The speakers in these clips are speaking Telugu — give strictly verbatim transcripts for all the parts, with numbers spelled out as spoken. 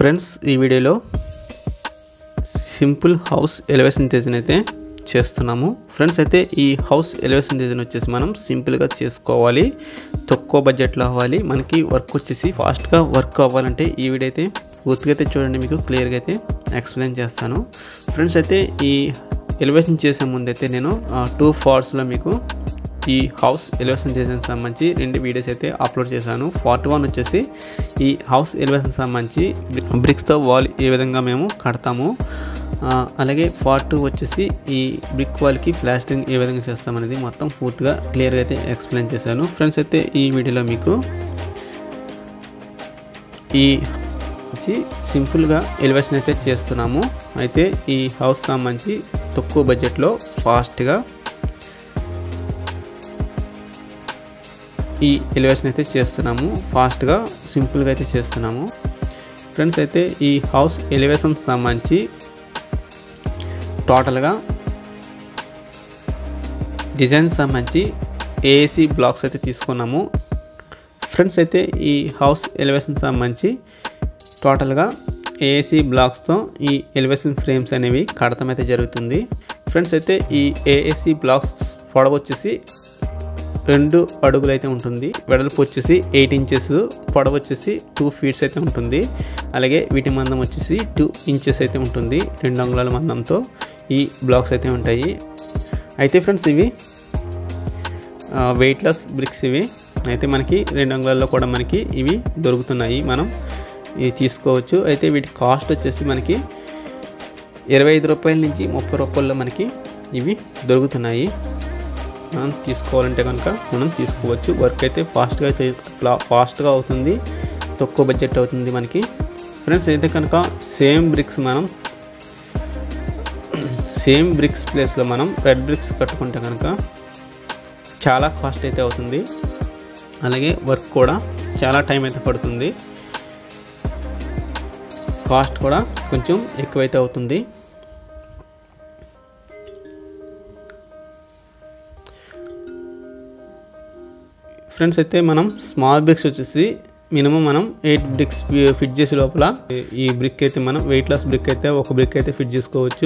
ఫ్రెండ్స్ ఈ వీడియోలో సింపుల్ హౌస్ ఎలివేషన్ డిజైన్ అయితే చేస్తున్నాము ఫ్రెండ్స్ అయితే ఈ హౌస్ ఎలివేషన్ డిజైన్ వచ్చేసి మనం సింపుల్ గా చేసుకోవాలి తక్కువ బడ్జెట్ లో అవ్వాలి మనకి వర్క్ వచ్చేసి ఫాస్ట్ గా వర్క్ అవ్వాలంటే ఈ వీడియో అయితే పూర్తిగా అయితే చూడండి మీకు క్లియర్ గా అయితే ఎక్స్‌ప్లెయిన్ చేస్తాను ఫ్రెండ్స్ అయితే ఈ ఎలివేషన్ చేసే ముందు అయితే నేను టూ పార్ట్స్ లో మీకు ఈ హౌస్ ఎలివేషన్ డిజైన్ సంబంధించి రెండు వీడియోస్ అయితే అప్లోడ్ చేశాను పార్ట్ వన్ వచ్చేసి ఈ హౌస్ ఎలివేషన్ సంబంధించి బ్రిక్స్ తో వాల్ ఏ విధంగా మేము కడతాము అలాగే పార్ట్ టూ వచ్చేసి ఈ బ్రిక్ వాల్ కి ప్లాస్టరింగ్ ఏ విధంగా చేస్తాం అనేది మొత్తం పూర్తిగా క్లియర్ గా అయితే ఎక్స్‌ప్లెయిన్ చేశాను ఫ్రెండ్స్ అయితే ఈ వీడియోలో మీకు ఈ సింపుల్ గా ఎలివేషన్ అయితే చేస్తున్నాము అయితే ఈ హౌస్ సంబంధించి తక్కువ బడ్జెట్ లో ఫాస్ట్ గా ఈ ఎలివేషన్ అయితే చేస్తున్నాము ఫాస్ట్ గా సింపుల్ గా అయితే చేస్తున్నాము ఫ్రెండ్స్ అయితే ఈ హౌస్ ఎలివేషన్ సంబంధించి టోటల్ గా డిజైన్ సంబంధించి ఏసీ బ్లాక్స్ అయితే తీసుకున్నాము ఫ్రెండ్స్ అయితే ఈ హౌస్ ఎలివేషన్ సంబంధించి టోటల్ గా ఏసీ బ్లాక్స్ తో ఈ ఎలివేషన్ ఫ్రేమ్స్ అనేవి కడతం అయితే జరుగుతుంది ఫ్రెండ్స్ అయితే ఈ ఏసీ బ్లాక్స్ పొడవు వచ్చేసి రెండు అడుగులు అయితే ఉంటుంది వెడల్పు వచ్చేసి ఎయిట్ ఇంచెస్ పొడవు వచ్చేసి టూ ఫీట్స్ అయితే ఉంటుంది అలాగే వీటి మందం వచ్చేసి టూ ఇంచెస్ అయితే ఉంటుంది రెండు అంగుళాల మందంతో ఈ బ్లాక్స్ అయితే ఉంటాయి అయితే ఫ్రెండ్స్ ఇవి వెయిట్లెస్ బ్రిక్స్ ఇవి అయితే మనకి రెండు అంగుళాల్లో కూడా మనకి ఇవి దొరుకుతున్నాయి మనం ఇవి తీసుకోవచ్చు అయితే వీటి కాస్ట్ వచ్చేసి మనకి ఇరవై ఐదు రూపాయల నుంచి ముప్పై రూపాయల్లో మనకి ఇవి దొరుకుతున్నాయి మనం తీసుకోవాలంటే కనుక మనం తీసుకోవచ్చు వర్క్ అయితే ఫాస్ట్గా అయితే ఫాస్ట్గా అవుతుంది తక్కువ బడ్జెట్ అవుతుంది మనకి ఫ్రెండ్స్ అయితే కనుక సేమ్ బ్రిక్స్ మనం సేమ్ బ్రిక్స్ ప్లేస్లో మనం రెడ్ బ్రిక్స్ కట్టుకుంటే కనుక చాలా కాస్ట్ అయితే అవుతుంది అలాగే వర్క్ కూడా చాలా టైం అయితే పడుతుంది కాస్ట్ కూడా కొంచెం ఎక్కువైతే అవుతుంది ఫ్రెండ్స్ అయితే మనం స్మాల్ బ్రిక్స్ వచ్చేసి మినిమం మనం ఎయిట్ బ్రిక్స్ ఫిట్ చేసే లోపల ఈ బ్రిక్ అయితే మనం వెయిట్లెస్ బ్రిక్ అయితే ఒక బ్రిక్ అయితే ఫిట్ చేసుకోవచ్చు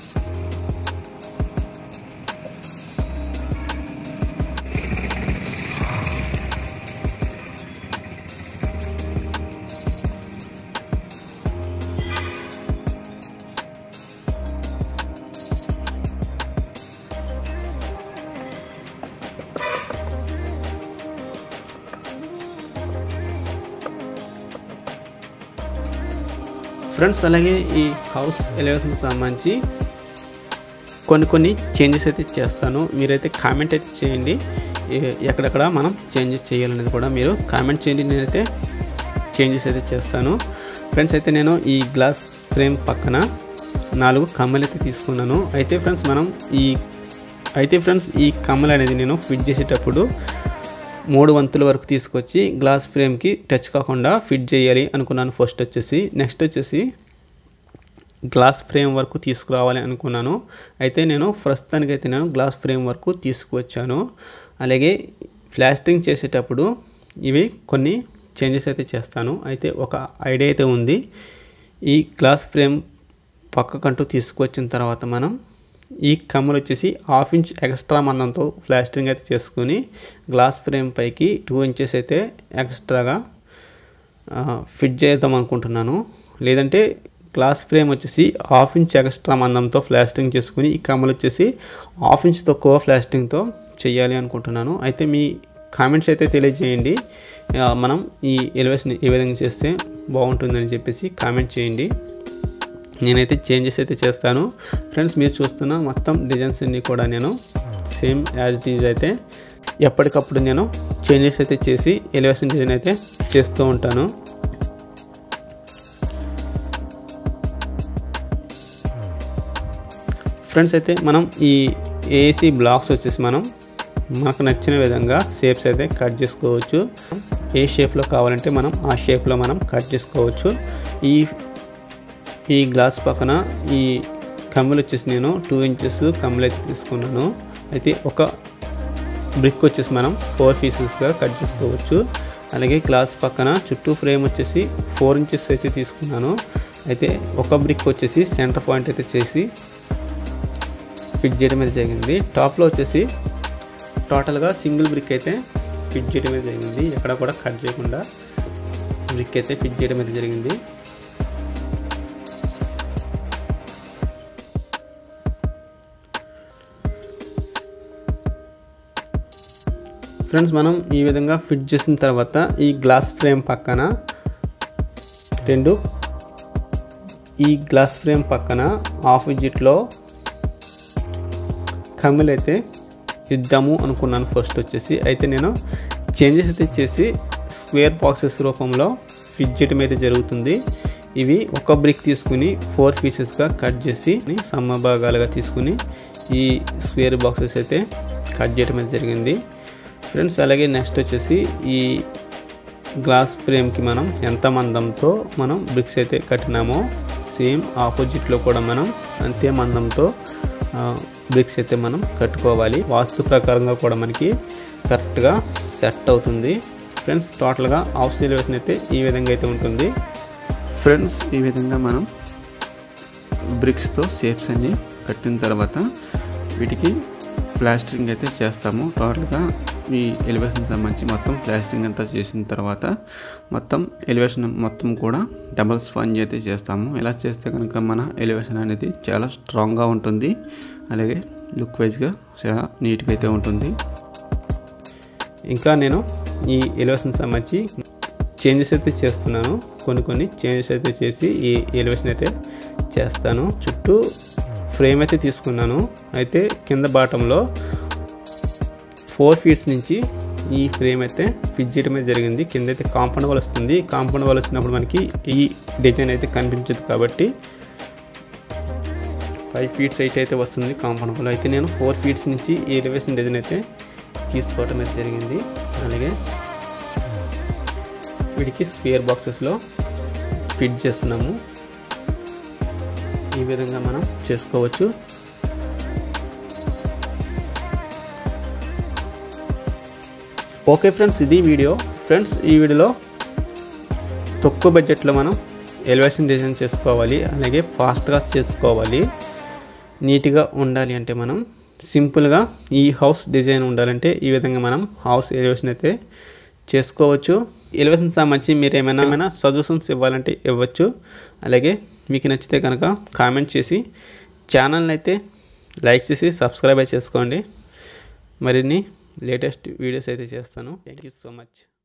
ఫ్రెండ్స్ అలాగే ఈ హౌస్ ఎలివేషన్ సంబంధించి కొన్ని కొన్ని చేంజెస్ అయితే చేస్తాను మీరైతే కామెంట్ అయితే చేయండి ఎక్కడెక్కడ మనం చేంజెస్ చేయాలనేది కూడా మీరు కామెంట్ చేయండి నేనైతే చేంజెస్ అయితే చేస్తాను ఫ్రెండ్స్ అయితే నేను ఈ గ్లాస్ ఫ్రేమ్ పక్కన నాలుగు కమ్మలు అయితే తీసుకున్నాను అయితే ఫ్రెండ్స్ మనం ఈ అయితే ఫ్రెండ్స్ ఈ కమ్మలు అనేది నేను ఫిట్ చేసేటప్పుడు మూడు వంతుల వరకు తీసుకొచ్చి గ్లాస్ ఫ్రేమ్కి టచ్ కాకుండా ఫిట్ చేయాలి అనుకున్నాను ఫస్ట్ వచ్చేసి నెక్స్ట్ వచ్చేసి గ్లాస్ ఫ్రేమ్ వరకు తీసుకురావాలి అనుకున్నాను అయితే నేను ప్రస్తుతానికైతే నేను గ్లాస్ ఫ్రేమ్ వరకు తీసుకువచ్చాను అలాగే ప్లాస్టరింగ్ చేసేటప్పుడు ఇవి కొన్ని చేంజెస్ అయితే చేస్తాను అయితే ఒక ఐడియా అయితే ఉంది ఈ గ్లాస్ ఫ్రేమ్ పక్కకంటూ తీసుకువచ్చిన తర్వాత మనం ఈ కమ్మలు వచ్చేసి హాఫ్ ఇంచ్ ఎక్స్ట్రా మందంతో ప్లాస్టరింగ్ అయితే చేసుకుని గ్లాస్ ఫ్రేమ్ పైకి టూ ఇంచెస్ అయితే ఎక్స్ట్రాగా ఫిట్ చేద్దాం అనుకుంటున్నాను లేదంటే గ్లాస్ ఫ్రేమ్ వచ్చేసి హాఫ్ ఇంచ్ ఎక్స్ట్రా మందంతో ప్లాస్టరింగ్ చేసుకుని ఈ కమ్మలు వచ్చేసి హాఫ్ ఇంచ్ తక్కువ ప్లాస్టరింగ్తో చేయాలి అనుకుంటున్నాను అయితే మీ కామెంట్స్ అయితే తెలియజేయండి మనం ఈ ఎలివేషన్ ఏ విధంగా చేస్తే బాగుంటుందని చెప్పేసి కామెంట్ చేయండి నేనైతే చేంజెస్ అయితే చేస్తాను ఫ్రెండ్స్ మీరు చూస్తున్న మొత్తం డిజైన్స్ అన్ని కూడా నేను సేమ్ యాజ్ ఇట్ ఈజ్ అయితే ఎప్పటికప్పుడు నేను చేంజెస్ అయితే చేసి ఎలివేషన్ డిజైన్ అయితే చేస్తూ ఉంటాను ఫ్రెండ్స్ అయితే మనం ఈ ఏసీ బ్లాక్స్ వచ్చేసి మనం మనకు నచ్చిన విధంగా షేప్స్ అయితే కట్ చేసుకోవచ్చు ఏ షేప్లో కావాలంటే మనం ఆ షేప్లో మనం కట్ చేసుకోవచ్చు ఈ ఈ గ్లాస్ పక్కన ఈ కమ్మలు వచ్చేసి నేను టూ ఇంచెస్ కమ్మలు అయితే తీసుకున్నాను అయితే ఒక బ్రిక్ వచ్చేసి మనం ఫోర్ పీసెస్గా కట్ చేసుకోవచ్చు అలాగే గ్లాస్ పక్కన చుట్టూ ఫ్రేమ్ వచ్చేసి ఫోర్ ఇంచెస్ అయితే తీసుకున్నాను. అయితే ఒక బ్రిక్ వచ్చేసి సెంటర్ పాయింట్ అయితే చేసి ఫిట్ చేయడం అయితే జరిగింది. టాప్లో వచ్చేసి టోటల్గా సింగిల్ బ్రిక్ అయితే ఫిట్ చేయడం అయితే జరిగింది. ఎక్కడ కూడా కట్ చేయకుండా బ్రిక్ అయితే ఫిట్ చేయడం అయితే జరిగింది. ఫ్రెండ్స్, మనం ఈ విధంగా ఫిట్ చేసిన తర్వాత ఈ గ్లాస్ ఫ్రేమ్ పక్కన రెండు ఈ గ్లాస్ ఫ్రేమ్ పక్కన ఆపోజిట్లో కమ్మిలు అయితే ఇద్దాము అనుకున్నాను ఫస్ట్ వచ్చేసి. అయితే నేను చేంజెస్ అయితే చేసి స్క్వేర్ బాక్సెస్ రూపంలో ఫిట్ చేయడం అయితే జరుగుతుంది. ఇవి ఒక బ్రిక్ తీసుకుని ఫోర్ పీసెస్గా కట్ చేసి సమభాగాలుగా తీసుకుని ఈ స్క్వేర్ బాక్సెస్ అయితే కట్ చేయడం అయితే జరిగింది ఫ్రెండ్స్. అలాగే నెక్స్ట్ వచ్చేసి ఈ గ్లాస్ ఫ్రేమ్కి మనం ఎంత మందంతో మనం బ్రిక్స్ అయితే కట్టినామో సేమ్ ఆపోజిట్లో కూడా మనం అంతే మందంతో బ్రిక్స్ అయితే మనం కట్టుకోవాలి. వాస్తు ప్రకారంగా కూడా మనకి కరెక్ట్గా సెట్ అవుతుంది ఫ్రెండ్స్. టోటల్గా హౌస్ ఎలివేషన్ అయితే ఈ విధంగా అయితే ఉంటుంది ఫ్రెండ్స్. ఈ విధంగా మనం బ్రిక్స్తో షేప్స్ అన్ని కట్టిన తర్వాత వీటికి ప్లాస్టరింగ్ అయితే చేస్తాము. టోటల్గా ఈ ఎలివేషన్ సంబంధించి మొత్తం ప్లాస్టరింగ్ అంతా చేసిన తర్వాత మొత్తం ఎలివేషన్ మొత్తం కూడా డబల్ స్పాంజ్ అయితే చేస్తాము. ఇలా చేస్తే కనుక మన ఎలివేషన్ అనేది చాలా స్ట్రాంగ్గా ఉంటుంది. అలాగే లుక్ వైజ్గా చాలా నీట్గా అయితే ఉంటుంది. ఇంకా నేను ఈ ఎలివేషన్ సంబంధించి చేంజెస్ అయితే చేస్తున్నాను. కొన్ని కొన్ని చేంజెస్ అయితే చేసి ఈ ఎలివేషన్ అయితే చేస్తాను. చుట్టూ ఫ్రేమ్ అయితే తీసుకున్నాను. అయితే కింద బాటంలో ఫోర్ ఫీట్స్ నుంచి ఈ ఫ్రేమ్ అయితే ఫిట్ చేయడం అయితే జరిగింది. కింద అయితే కాంపౌండ్ వాల్ వస్తుంది. కాంపౌండ్ వాల్ వచ్చినప్పుడు మనకి ఈ డిజైన్ అయితే కనిపించదు కాబట్టి ఫైవ్ ఫీట్స్ ఎయిట్ అయితే వస్తుంది కాంపౌండ్ వాల్. అయితే నేను ఫోర్ ఫీట్స్ నుంచి ఈ ఎలివేషన్ డిజైన్ అయితే తీసుకోవడం అయితే జరిగింది. అలాగే వీటికి స్క్వేర్ బాక్సెస్లో ఫిట్ చేస్తున్నాము. ఈ విధంగా మనం చేసుకోవచ్చు. ఓకే ఫ్రెండ్స్, ఇది వీడియో. ఫ్రెండ్స్, ఈ వీడియోలో తక్కువ బడ్జెట్లో మనం ఎలివేషన్ డిజైన్ చేసుకోవాలి, అలాగే ఫాస్ట్గా చేసుకోవాలి, నీట్గా ఉండాలి అంటే మనం సింపుల్గా ఈ హౌస్ డిజైన్ ఉండాలంటే ఈ విధంగా మనం హౌస్ ఎలివేషన్ అయితే చేసుకోవచ్చు. ఎలివేషన్ సంబంధించి మీరు ఏమైనా ఏమైనా సజెషన్స్ ఇవ్వాలంటే ఇవ్వచ్చు. అలాగే మీకు నచ్చితే కనుక కామెంట్ చేసి ఛానల్ని అయితే లైక్ చేసి సబ్స్క్రైబ్ చేసుకోండి. మరిన్ని లేటెస్ట్ వీడియోస్ అయితే చేస్తాను. Thank you so much.